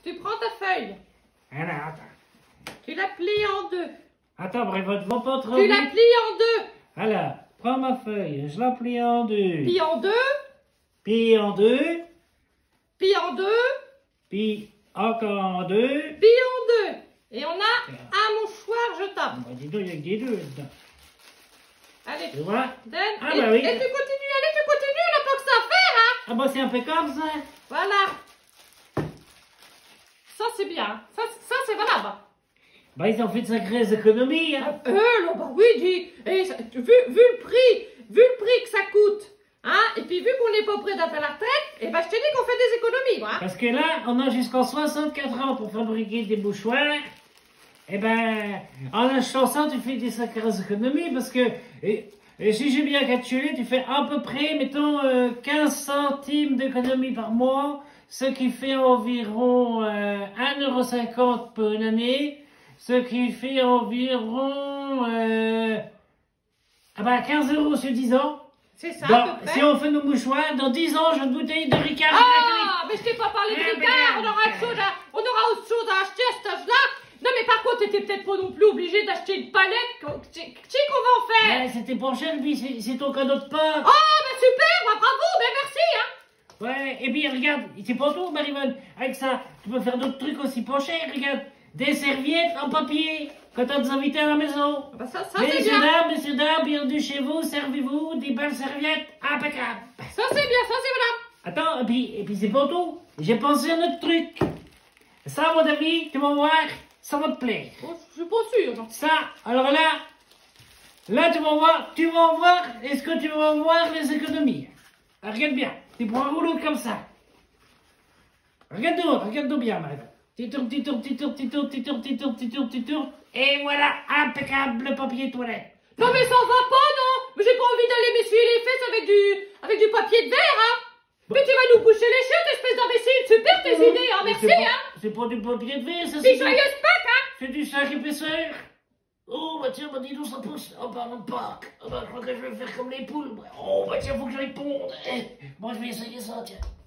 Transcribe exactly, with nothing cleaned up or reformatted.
tu prends ta feuille. Alors, attends. Tu la plies en deux. Attends, Brevot, va pas trop Tu vite. la plies en deux. Alors, prends ma feuille, je la plie en deux. Puis en deux. Puis en deux. Puis en deux. Puis encore en deux. Puis en deux. Et on a un mouchoir jetable. Bah, dis donc, il y a que des deux dedans. Allez, Tu vois? donne. Ah, et, bah oui. et tu continues, allez, tu continues, on n'a pas que ça à faire, hein. Ah bah c'est impeccable ça. Voilà. Ça, c'est bien. Ça, ça c'est valable. Bah ils ont fait de sacrées économies. Hein. Euh, là, bah oui, dis. Et ça- vu, vu le prix, vu le prix que ça coûte, hein, et puis vu qu'on n'est pas prêt d'appeler la retraite, et ben je te dis qu'on fait des économies, moi. Hein. Parce que là, on a jusqu'en soixante-quatre ans pour fabriquer des mouchoirs. Et ben, en achetant ça, tu fais des sacrées économies parce que, et, et si j'ai bien calculé, tu fais à peu près, mettons, euh, quinze centimes d'économie par mois, ce qui fait environ euh, un euro cinquante pour une année, ce qui fait environ euh, ah ben, quinze euros sur dix ans. C'est ça, Dans- à peu près. si on fait nos mouchoirs, dans dix ans, j'ai une bouteille de Ricard. Ah, mais je t'ai pas parlé de Eh, Ricard, ben, on aura autre chose à, on aura autre chose à acheter à cet âge-là. Non, mais par contre, t'étais peut-être pas non plus obligé d'acheter une palette. qu'on- Tu sais qu'on va en faire? Ouais, c'était pas cher, puis c'est c'est ton cadeau de Pâques. Oh, bah super, bah bravo, ben merci, hein. Ouais, et puis regarde, c'est pas tout, Marivonne. Avec ça, tu peux faire d'autres trucs aussi pas chers, regarde. Des serviettes en papier, quand t'as des invités à la maison. Bah ça, ça c'est Messieurs, bien. dames, messieurs, dames, bienvenue chez vous, servez-vous des belles serviettes impeccables. Ça c'est bien, ça c'est valable. Attends, et puis, et puis c'est pas tout. J'ai pensé à un autre truc. Ça, à mon avis, tu vas voir, ça va te plaire. Bon, je suis pas sûre. non. Ça, alors là, là tu vas voir, tu vas voir, est-ce que tu vas voir les économies? Alors, regarde bien, tu prends un rouleau comme ça. Regarde-nous, regarde-nous bien, madame. Petit tour, petit tour, petit tour, petit tour, petit tour, petit tour, petit tour, petit tour. Et voilà, impeccable papier toilette. Non mais ça va pas, non. Mais j'ai pas envie d'aller m'essuyer les fesses avec du, avec du papier de verre, hein. Bon. Mais tu vas nous boucher les chiottes, espèce d'imbécile. Super tes idées, hein. Mais Merci, c'est pas- hein. C'est pas du papier de verre, ça, Puis c'est du, joyeuse Pâques, hein. c'est du sac épaisseur. Oh, bah tiens, bah dis donc, ça pousse. Oh, parlant de Pâques. Oh, bah je crois que je vais faire comme les poules. moi. Oh, bah tiens, faut que je réponde. Eh, moi, je vais essayer ça, tiens.